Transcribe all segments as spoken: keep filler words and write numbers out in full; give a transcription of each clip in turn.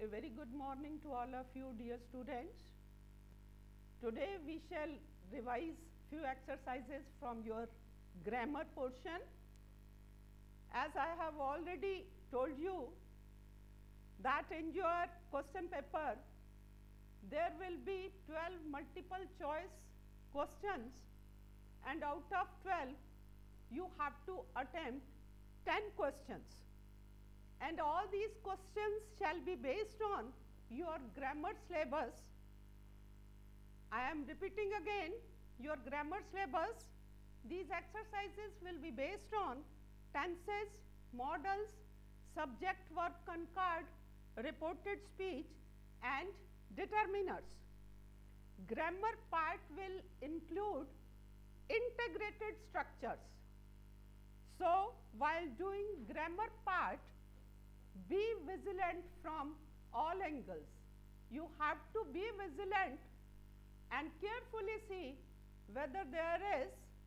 A very good morning to all of you, dear students. Today we shall revise few exercises from your grammar portion. As I have already told you that in your question paper there will be twelve multiple choice questions, and out of twelve you have to attempt ten questions, and all these questions shall be based on your grammar syllabus. I am repeating again, your grammar syllabus. These exercises will be based on tenses, modals, subject verb concord, reported speech and determiners. Grammar part will include integrated structures. So, while doing grammar part, be vigilant from all angles. You have to be vigilant and carefully see whether there is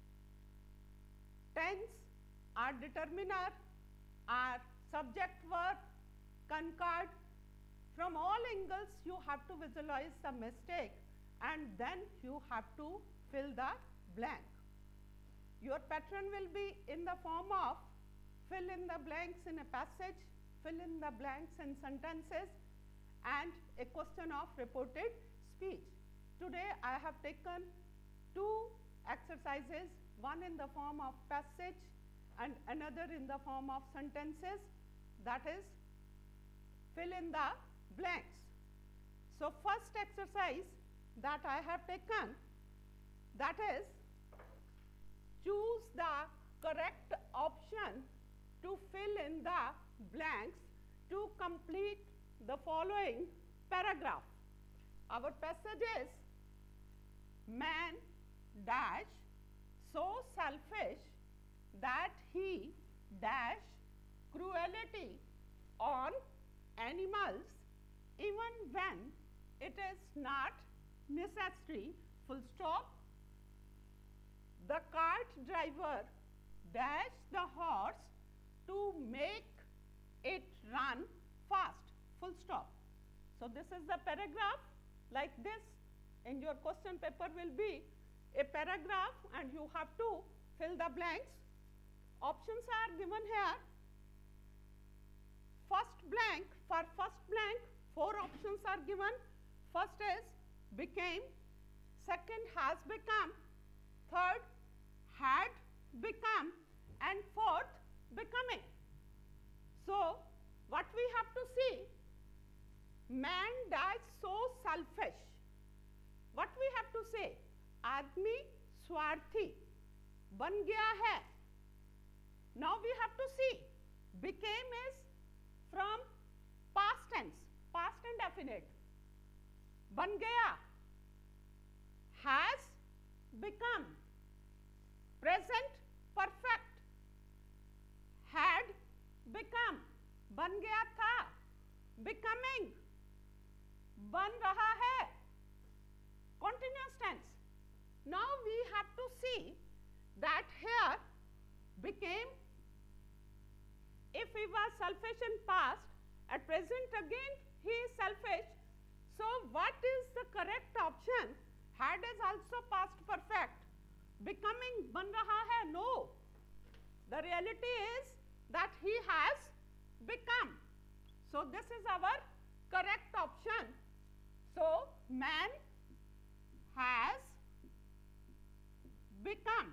tense or determiner or subject verb concord. From all angles you have to visualize the mistake, and then you have to fill the blank. Your pattern will be in the form of fill in the blanks in a passage, fill in the blanks in sentences, and a question of reported speech. Today I have taken two exercises, one in the form of passage and another in the form of sentences, that is fill in the blanks. So, first exercise that I have taken, that is choose the correct option to fill in the blanks to complete the following paragraph. Our passage is, man dash so selfish that he dash cruelty on animals even when it is not necessary, full stop. The cart driver dash the horse to make it run fast, full stop. So, this is the paragraph. Like this, in your question paper will be a paragraph and you have to fill the blanks. Options are given here. First blank, for first blank, four options are given. First is became, second has become, third had become, and fourth becoming. So, what we have to see, man dash so selfish. What we have to say, आदमी स्वार्थी बन गया है. Now we have to see, became is from past tense, past indefinite. बन गया, has become, present perfect. Had become, बन गया था. Becoming, बन रहा है. Continuous tense. Now we have to see that here became, if he was selfish in past, at present again he is selfish. So, what is the correct option? Had is also past perfect. Becoming ban raha hai? No. The reality is that he has become. So, this is our correct option. So, man has become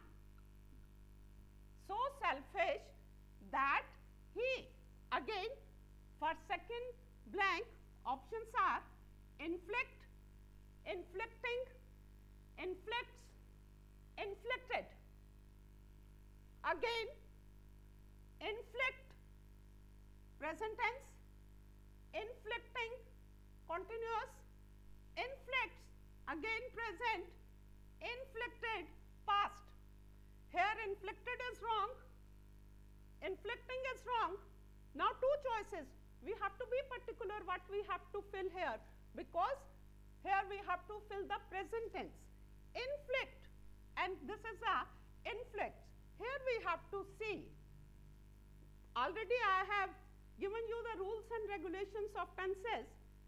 so selfish that he, again for second blank, options are inflict, inflicting, inflicts, inflicted. Again inflict, present tense, inflicting, continuous, inflicts, again present, inflicted, past. Here inflicted is wrong, inflicting is wrong. Now two choices. We have to be particular what we have to fill here, because here we have to fill the present tense. Inflict, and this is a inflict. Here we have to see. Already I have given you the rules and regulations of tenses.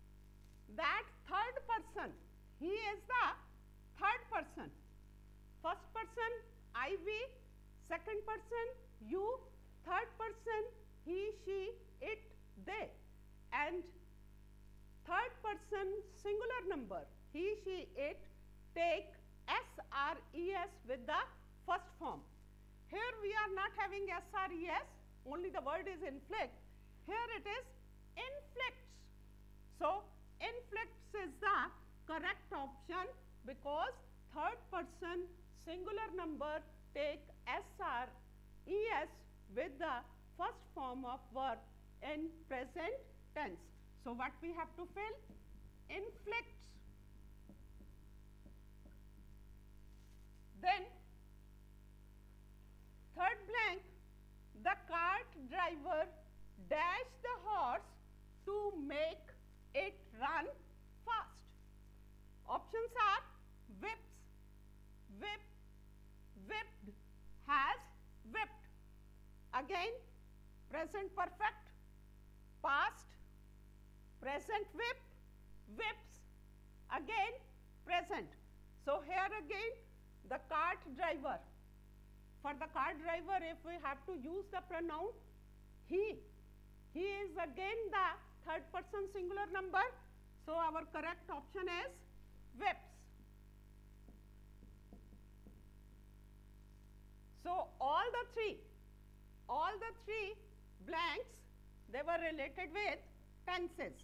that third person, he is the third person. First person, I, we, second person, you, third person, he, she, it, they, and third person singular number, he, she, it, take S R E S with the first form. Here we are not having S R E S, only the word is inflict. Here it is inflicts. So, inflicts is the correct option because third person singular number take S R E S with the first form of verb in present tense. So, what we have to fill? Inflicts. Then, third blank, the cart driver dashed the horse to make it run fast. Options are whips, whip, whipped, has whipped. Again, present perfect, past, present whip, whips, again present. So, here again the cart driver. For the cart driver, if we have to use the pronoun he, he is again the third person singular number. So, our correct option is whips. So, all the three, all the three blanks, they were related with tenses.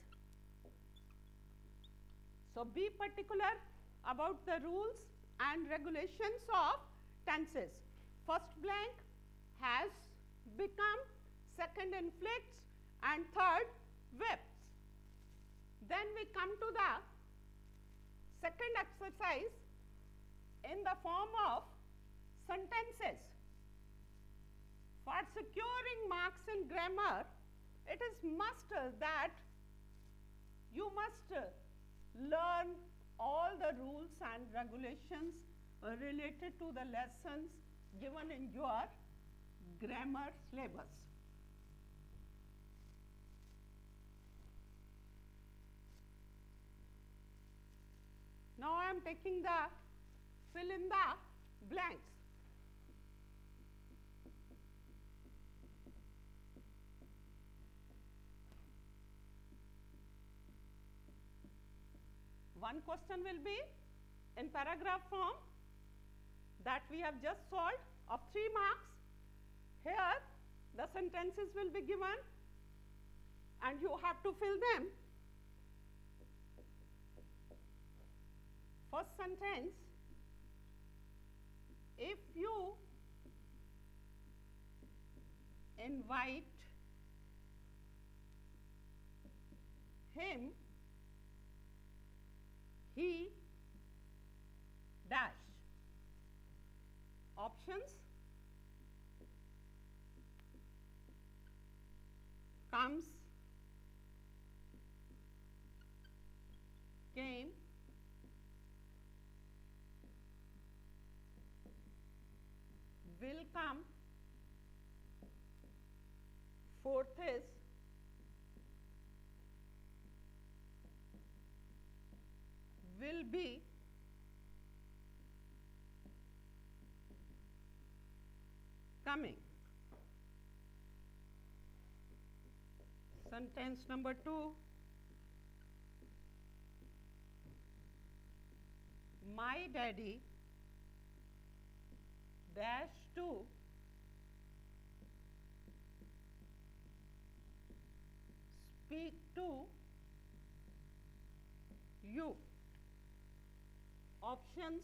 So, be particular about the rules and regulations of tenses. First blank has become, second inflicts, and third whips. Then we come to the second exercise in the form of sentences. For securing marks in grammar, it is must that you must learn all the rules and regulations related to the lessons given in your grammar syllabus. Now, I am taking the fill in the blanks. One question will be in paragraph form that we have just solved of three marks. Here the sentences will be given and you have to fill them. First sentence, if you invite him, he dash. Options, comes, came, will come, fourth is will be, coming. Sentence number two, my daddy dash to speak to you. Options,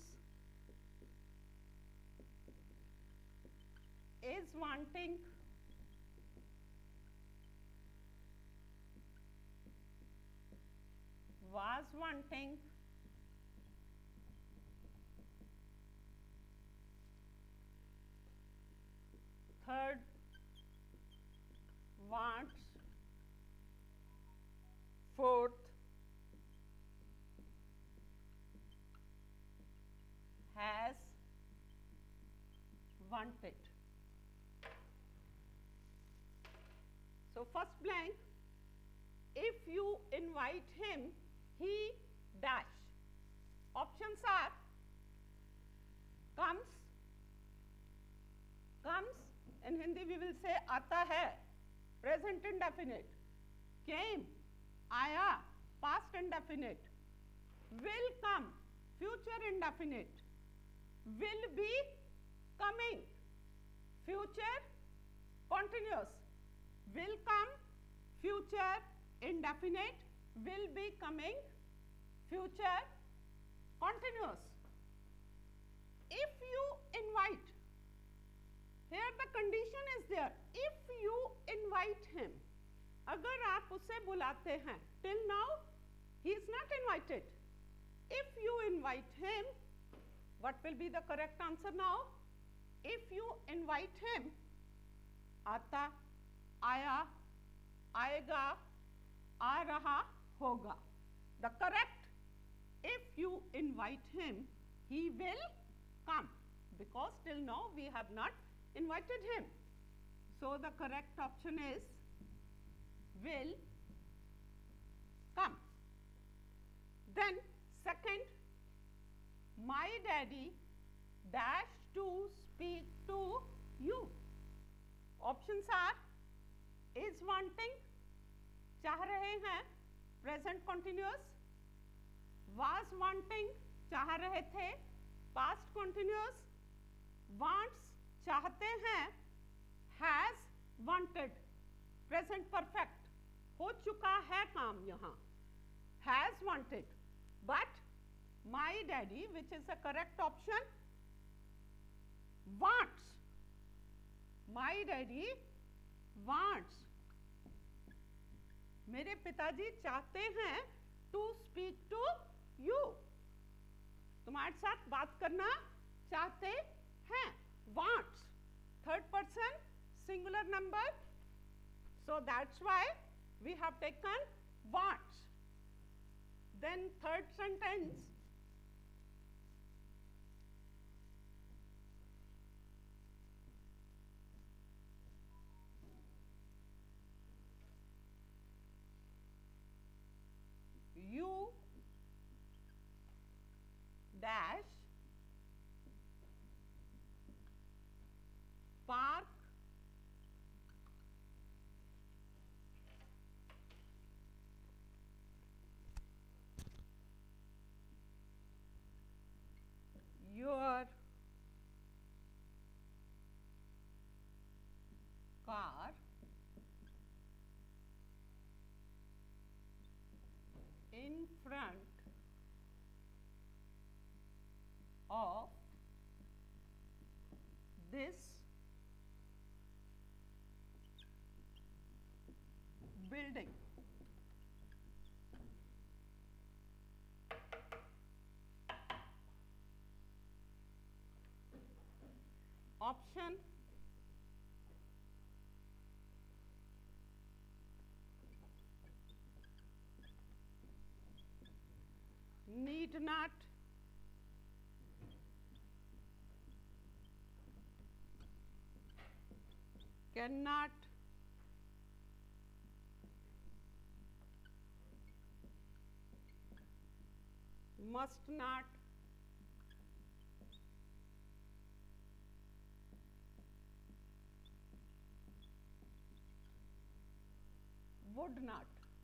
is wanting, was wanting, third, wants, fourth, has wanted. So, first blank, if you invite him, he dash. Options are comes, comes, in Hindi we will say आता है, present indefinite, came, आया, past indefinite, will come, future indefinite, will be coming, future continuous, will come, future indefinite, will be coming, future continuous. If you invite, here the condition is there, if you invite him, अगर आप उसे बुलाते हैं, till now he is not invited. If you invite him, what will be the correct answer now? If you invite him, आता, आया, आएगा, आ रहा, होगा. The correct, if you invite him, he will come, because till now we have not invited him. So the correct option is will come. Then second, my daddy dash to speak to you. Options are is wanting, चाह रहे हैं, present continuous, was wanting, चाह रहे थे, past continuous, wants, चाहते हैं, has wanted, present perfect, हो चुका है काम यहाँ, has wanted, but my daddy, which is the correct option, wants, my daddy wants, मेरे पिताजी चाहते हैं to speak to you, तुम्हारे साथ बात करना चाहते हैं, wants, third person singular number, so that's why we have taken wants. Then third sentence, you dash park your car in front of this building. Option need not, cannot, must not, would not.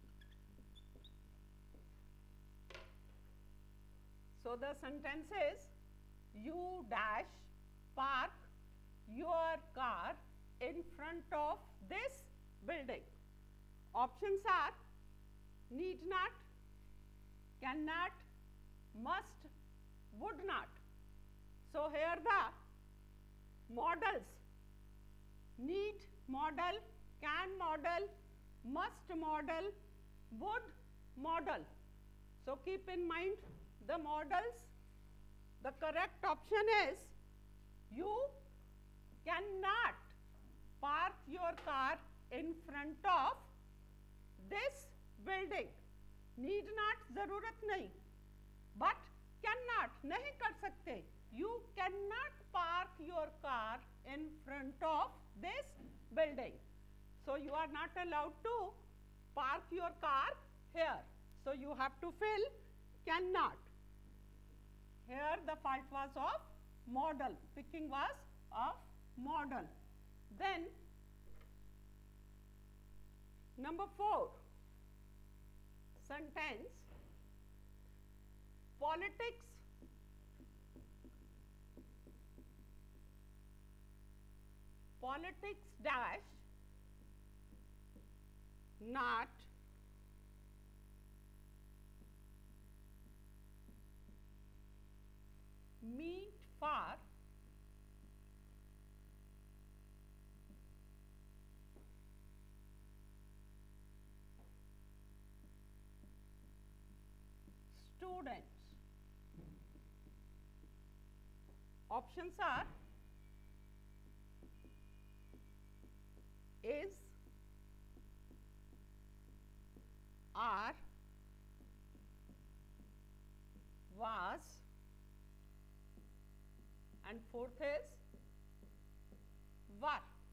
So the sentence is, you dash park your car in front of this building. Options are need not, cannot, must, would not. So here the models, need model, can model, must model, would model. So keep in mind the models. The correct option is you cannot park your car in front of this building. Need not ज़रूरत नहीं, but cannot नहीं कर सकते. You cannot park your car in front of this building. So you are not allowed to park your car here. So you have to fill cannot. Here the fault was of model. Picking was of model. Then number four, sentence, politics politics dash not meet for students. Options are is, are, was, and fourth is were.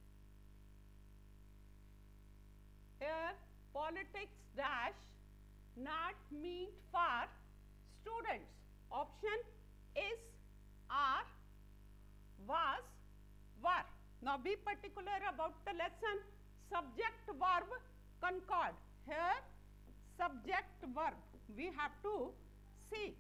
Here politics dash not meet for students. Option is, are, was, were. Now be particular about the lesson. Subject verb concord. Here subject verb we have to see.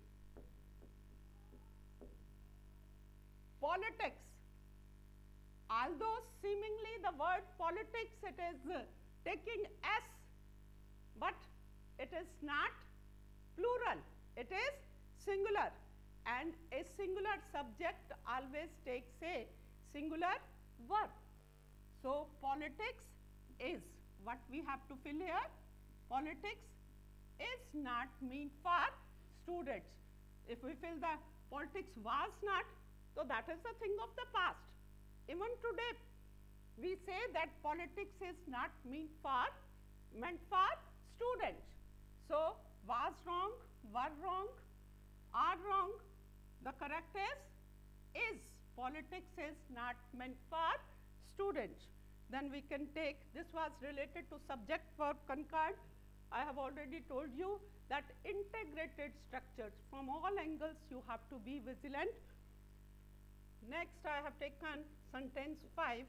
Politics, although seemingly the word politics it is uh, taking S, but it is not plural, it is singular, and a singular subject always takes a singular verb. So politics is what we have to fill here. Politics is not meant for students. If we fill the politics was not, so that is a thing of the past. Even today we say that politics is not meant for meant for students. So was wrong, were wrong, are wrong. The correct is is. Politics is not meant for students. Then we can take, this was related to subject verb concord. I have already told you that integrated structures from all angles you have to be vigilant. Next I have taken sentence five.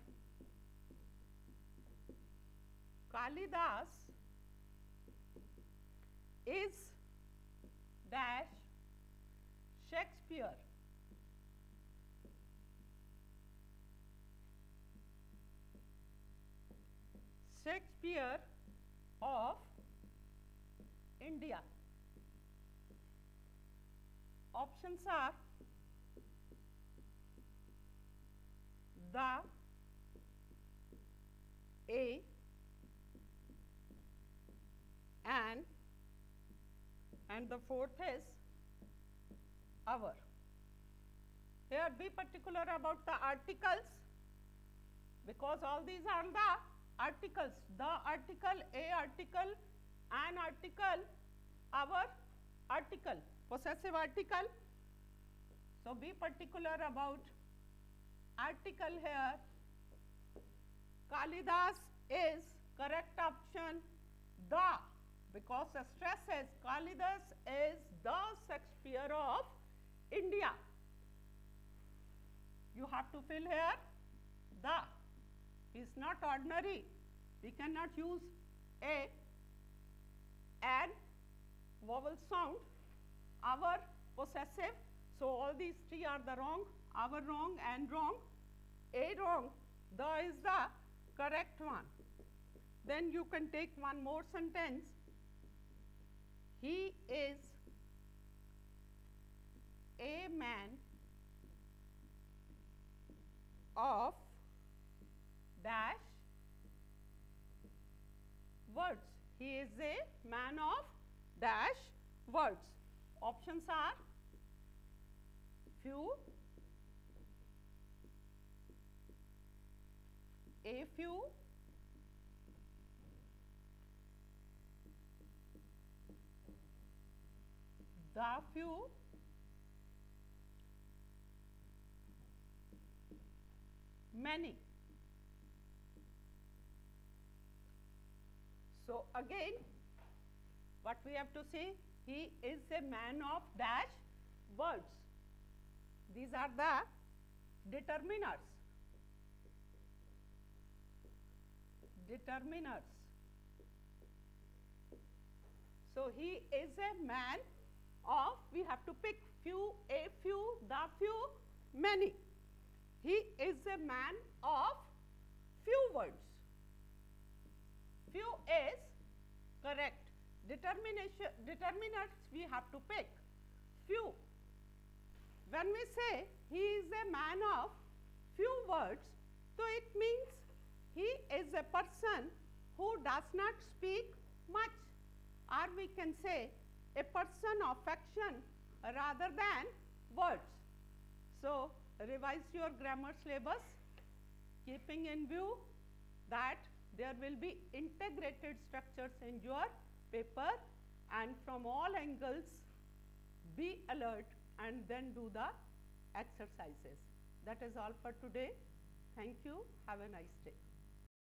Kalidas is dash Shakespeare. Shakespeare of India. Options are the, a, and, and the fourth is our. Here be particular about the articles, because all these are the articles. The article, a article, an article, our article, possessive article. So be particular about article here. Kalidas is correct option, the, because the stress is Kalidas is the Shakespeare of India. You have to fill here the. He is not ordinary. We cannot use a, and, vowel sound, our, possessive. So all these three are the wrong, our wrong and wrong, a wrong, the is the correct one. Then you can take one more sentence. He is a man of dash words. He is a man of dash words. Options are few, a few, the few, many. So again, what we have to see? He is a man of dash words. These are the determiners. Determiners. So he is a man of, we have to pick few, a few, the few, many. He is a man of few words. Few is correct. Determination, determinants we have to pick few. When we say he is a man of few words, so it means he is a person who does not speak much, or we can say a person of action rather than words. So, revise your grammar syllabus, keeping in view that there will be integrated structures in your paper, and from all angles be alert and then do the exercises. That is all for today. Thank you. Have a nice day.